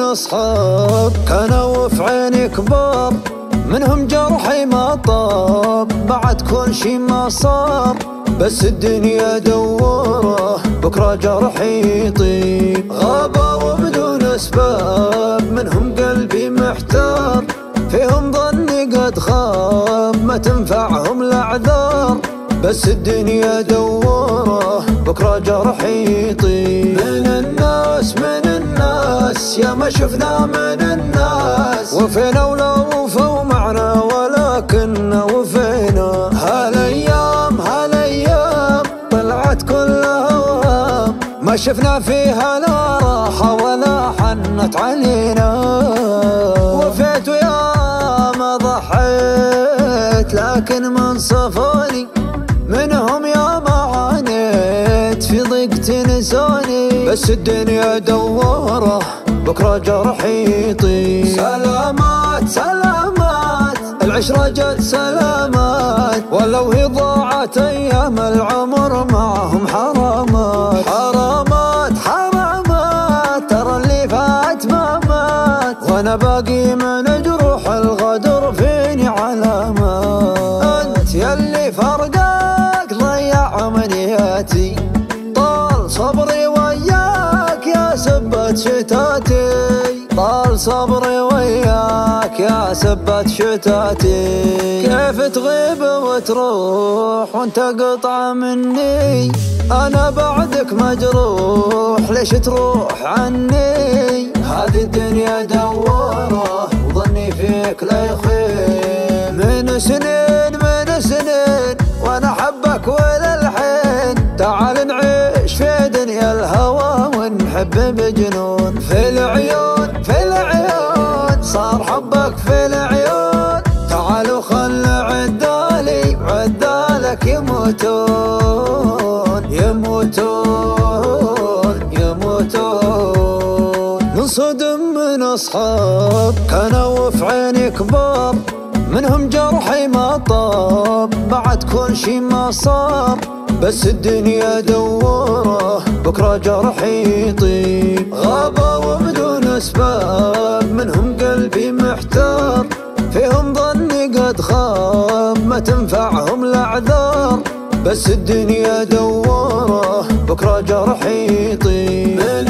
أصحاب كانوا في عيني كبار، منهم جرحي ما طاب بعد كل شي ما صار، بس الدنيا دوره بكرة جرحي يطيب. غابوا بدون أسباب منهم قلبي محتار، فيهم ظني قد خاب ما تنفعهم الأعذار، بس الدنيا دوره بكرة جرحي يطيب. من الناس يا ما شفنا من الناس، وفينا ولا وفوا معنا ولكن وفينا. هالايام طلعت كلها اوهام، ما شفنا فيها لا راحة ولا حنت علينا. وفيت ويا ما ضحيت لكن من صفوني، منهم يا ما عانيت في ضيق تنسوني، بس الدنيا دوره بكرة جرحي يطيب. سلامات العشرة جت سلامات، ولو هي ضاعت أيام العمر معهم حرامات. ترى اللي فات ما مات، وأنا باقي من جروح الغدر فيني علامات. أنت يلي فرقك ضيع أمنياتي، طال صبري وياك يا سبت شتاتي، طال صبري وياك يا سبت شتاتي. كيف تغيب وتروح وانت قطعة مني، أنا بعدك مجروح ليش تروح عني. هذه الدنيا دوره وظني فيك لا يخيب، من سنين وانا حبك وللحين. تعال نعيش في دنيا الهوى ونحب بجنون، في العيون صار حبك في العيون. تعالوا خل عدالي وعدالك يموتون. ننصدم من أصحاب كانوا في عيني كبار، منهم جرحي ما طاب بعد كل شي ما صار، بس الدنيا دوره بكرة جرحي يطيب. غابوا بدون أسباب منهم قلبي محتار، فيهم ظني قد خاب ما تنفعهم الأعذار، بس الدنيا دوره بكرة جرحي يطيب. من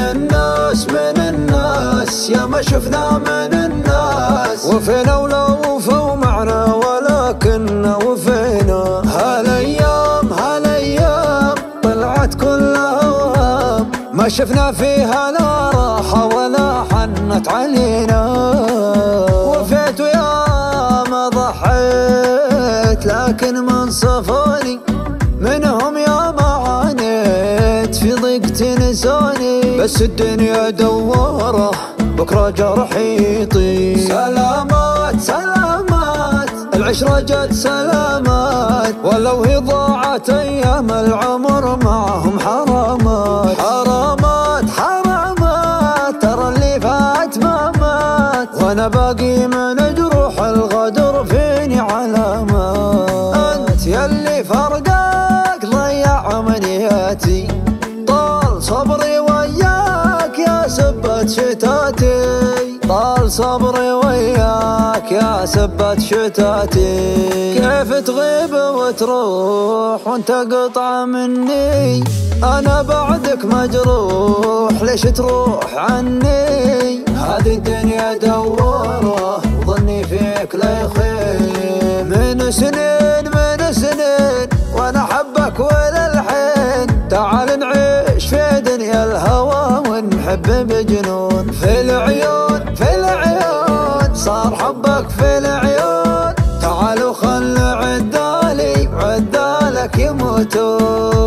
الناس يا ما شفنا من الناس، وفينا ولا وفوا معنا ولكن وفينا. هالايام طلعت كلها اوهام، ما شفنا فيها لا راحة ولا حنت علينا. وفيت ويا ما ضحيت لكن من صفوني، منهم يا ما عانيت في ضيق تنسوني، بس الدنيا دوره بكرة جرحي يطيب. سلامات العشرة جت سلامات، ولو هي ضاعت أيام العمر معهم حرامات. ترى اللي فات ما مات، وأنا باقي من جروح الغدر فيني علامات. أنت يلي فرقك ضيع أمنياتي، طال صبري وياك يا سبت شتاتي، طال صبري وياك يا سبت شتاتي. كيف تغيب وتروح وانت قطعة مني، أنا بعدك مجروح ليش تروح عني. هذه الدنيا دوره وظني فيك لا يخيب، من سنين وانا حبك وللحين. تعال نعيش في دنيا الهوى ونحب بجنون، في العيون صار حبك في العيون. تعالوا خل عدالي وعدالك يموتون.